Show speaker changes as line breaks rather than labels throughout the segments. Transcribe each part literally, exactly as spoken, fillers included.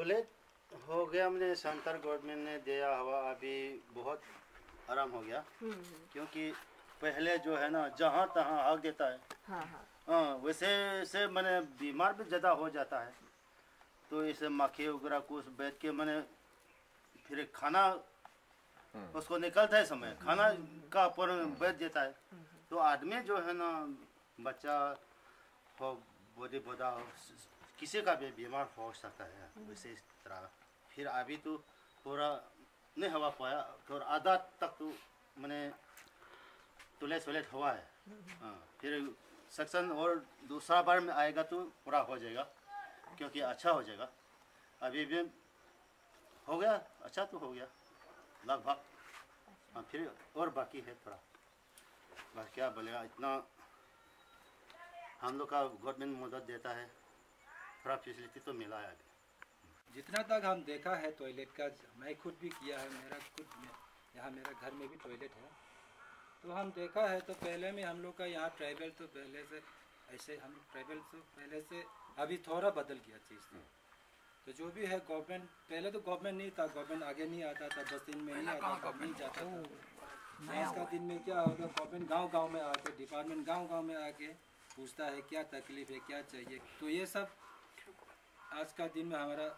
Toilet हो गया, मैंने सेंटर गवर्नमेंट ने दिया हुआ, अभी बहुत आराम हो गया। क्योंकि पहले जो है ना जहाँ तहाँ आग देता है। हाँ हाँ हाँ, वैसे से मैंने बीमार भी ज़्यादा हो जाता है। तो इसे मक्खी वगैरह कुछ बैठ के मैंने फिर खाना उसको निकलता है समय खाना का ऊपर बैठ देता है। तो आदमी जो है ना बच्चा हो बूढ़ी बूढ़ा हो किसी का भी बीमार हो सकता है वैसे इस तरह। फिर अभी तो पूरा नहीं हवा पाया, थोड़ा आधा तक तो मैंने टॉयलेट टॉयलेट हुआ है। हाँ, फिर सेक्शन और दूसरा बार में आएगा तो पूरा हो जाएगा, क्योंकि अच्छा हो जाएगा। अभी भी हो गया, अच्छा तो हो गया लगभग। हाँ, फिर और बाकी है थोड़ा, बस क्या बोलेगा, इतना हम लोग का गवर्नमेंट मदद देता है, थोड़ा फैसिलिटी तो मिला है अभी।
जितना तक हम देखा है टॉयलेट का, मैं खुद भी किया है, मेरा खुद में यहाँ मेरा घर में भी टॉयलेट है। तो हम देखा है तो पहले में हम लोग का यहाँ ट्राइबल तो पहले से ऐसे हम ट्राइबल तो पहले से अभी थोड़ा बदल गया चीज़। तो जो भी है गवर्नमेंट, पहले तो गवर्नमेंट नहीं था, गवर्नमेंट आगे नहीं आता था, दस दिन में नहीं आता था, नहीं जाता था। आज का दिन में क्या होगा, गवर्नमेंट गांव गांव में आके, डिपार्टमेंट गांव गांव में आके पूछता है क्या तकलीफ है, क्या चाहिए। तो ये सब आज का दिन में हमारा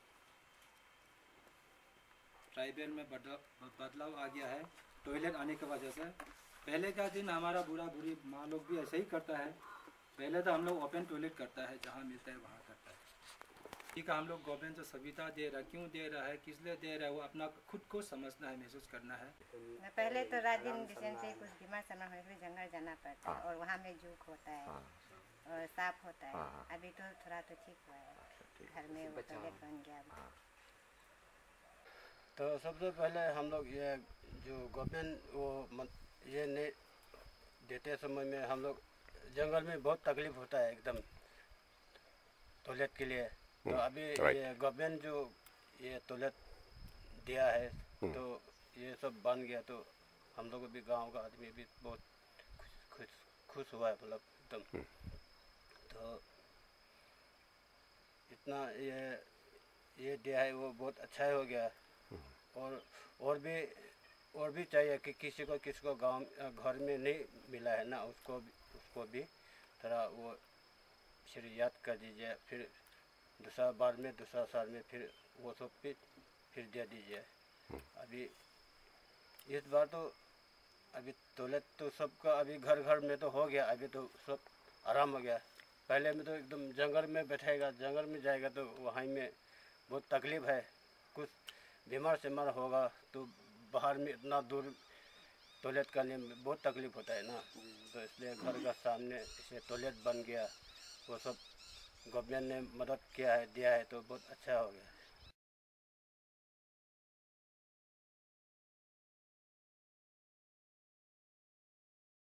ट्राइबल में बदलाव आ गया है टॉयलेट आने की वजह से। पहले का दिन हमारा बूढ़ा बूढ़ी माँ लोग भी ऐसे ही करता है। पहले तो हम लोग ओपन टॉयलेट करता है, जहाँ मिलता है वहाँ करता है। ठीक है, हम लोग गवर्नमेंट जो सुविधा दे रहा है, क्यों दे रहा है, किस लिए दे रहा है, वो अपना खुद को समझना है, महसूस करना है।
पहले तो रात दिन डिसेंट्री कुछ बीमार सामान होने के लिए जंगल जाना पड़ता है और वहाँ में जूक होता है और सांप होता है। अभी तो थोड़ा तो ठीक हुआ है, घर में वो टॉयलेट बन गया।
तो सबसे पहले हम लोग ये जो गवर्नमेंट वो ये नहीं देते समय में हम लोग जंगल में बहुत तकलीफ होता है एकदम टॉयलेट के लिए। तो अभी ये गवर्नमेंट जो ये टॉयलेट दिया है तो ये सब बन गया, तो हम लोग भी गांव का आदमी भी बहुत खुश खुश हुआ है, मतलब एकदम। तो इतना ये ये दिया है वो बहुत अच्छा हो गया। और और भी और भी चाहिए कि किसी को किसी को गांव घर में नहीं मिला है ना, उसको भी उसको भी थोड़ा वो फिर याद कर दीजिए। फिर दूसरा बार में दूसरा साल में फिर वो सब भी फिर दे दीजिए। अभी इस बार तो अभी टॉयलेट तो सबका अभी घर घर में तो हो गया, अभी तो सब आराम हो गया। पहले में तो एकदम जंगल में बैठेगा, जंगल में जाएगा तो वहाँ में बहुत तकलीफ है, कुछ बीमार सीमार होगा तो बाहर में इतना दूर टॉयलेट करने में बहुत तकलीफ होता है ना। तो इसलिए घर का सामने इसे टॉयलेट बन गया, वो सब गवर्नमेंट ने मदद किया है, दिया है, तो बहुत अच्छा हो गया।